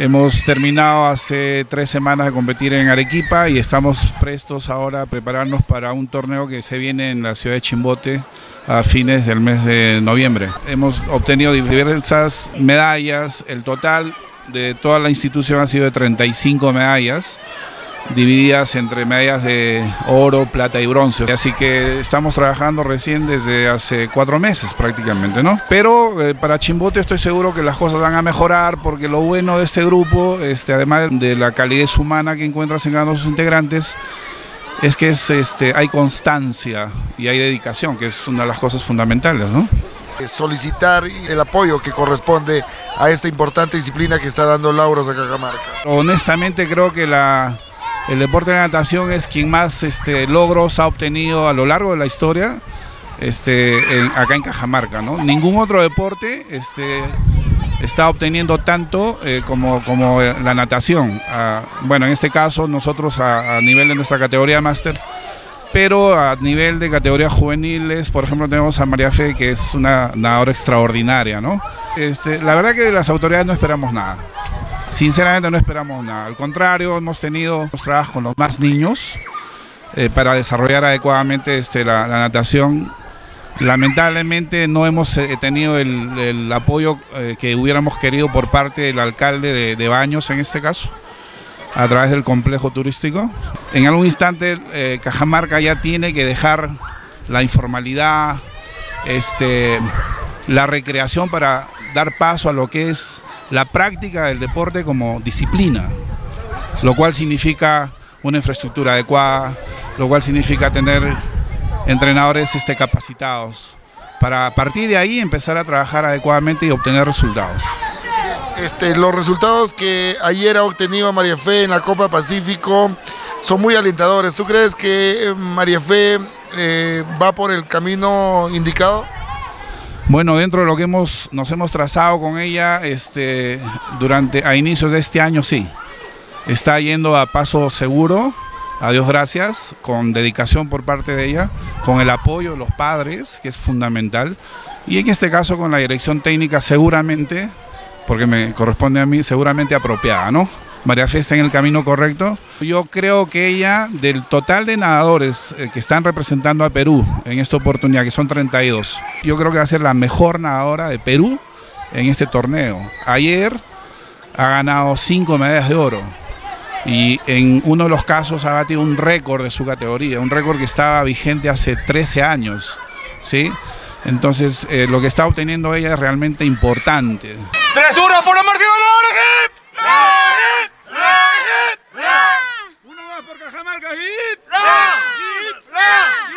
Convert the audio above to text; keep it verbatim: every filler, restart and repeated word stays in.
Hemos terminado hace tres semanas de competir en Arequipa y estamos prestos ahora a prepararnos para un torneo que se viene en la ciudad de Chimbote a fines del mes de noviembre. Hemos obtenido diversas medallas, el total de toda la institución ha sido de treinta y cinco medallas, divididas entre medallas de oro, plata y bronce. Así que estamos trabajando recién desde hace cuatro meses prácticamente, ¿no? Pero eh, para Chimbote estoy seguro que las cosas van a mejorar, porque lo bueno de este grupo, este, además de la calidez humana que encuentras en cada uno de sus integrantes, es que es, este, hay constancia y hay dedicación, que es una de las cosas fundamentales, ¿no? Solicitar el apoyo que corresponde a esta importante disciplina que está dando Lauros de Cajamarca. Honestamente creo que la, el deporte de natación es quien más este, logros ha obtenido a lo largo de la historia este, en, acá en Cajamarca, ¿no? Ningún otro deporte este, está obteniendo tanto eh, como, como la natación. Ah, bueno, en este caso nosotros a, a nivel de nuestra categoría de máster, pero a nivel de categorías juveniles, por ejemplo, tenemos a María Fe, que es una nadadora extraordinaria, ¿no? Este, la verdad que de las autoridades no esperamos nada. Sinceramente no esperamos nada. Al contrario, hemos tenido trabajos con los más niños eh, para desarrollar adecuadamente este, la, la natación. Lamentablemente no hemos eh, tenido el, el apoyo eh, que hubiéramos querido por parte del alcalde de, de Baños, en este caso, a través del complejo turístico. En algún instante eh, Cajamarca ya tiene que dejar la informalidad, este, la recreación, para dar paso a lo que es la práctica del deporte como disciplina, lo cual significa una infraestructura adecuada, lo cual significa tener entrenadores este, capacitados, para a partir de ahí empezar a trabajar adecuadamente y obtener resultados. Este, los resultados que ayer ha obtenido María Fe en la Copa Pacífico son muy alentadores. ¿Tú crees que María Fe eh, va por el camino indicado? Bueno, dentro de lo que hemos, nos hemos trazado con ella este, durante, a inicios de este año, sí. Está yendo a paso seguro, a Dios gracias, con dedicación por parte de ella, con el apoyo de los padres, que es fundamental, y en este caso con la dirección técnica seguramente, porque me corresponde a mí, seguramente apropiada, ¿no? María Fe está en el camino correcto. Yo creo que ella, del total de nadadores eh, que están representando a Perú en esta oportunidad, que son treinta y dos, yo creo que va a ser la mejor nadadora de Perú en este torneo. Ayer ha ganado cinco medallas de oro y en uno de los casos ha batido un récord de su categoría, un récord que estaba vigente hace trece años, ¿sí? Entonces, eh, lo que está obteniendo ella es realmente importante. tres uno por la Marcial Hip. Uno más por Cajamarca. Hip. Hip.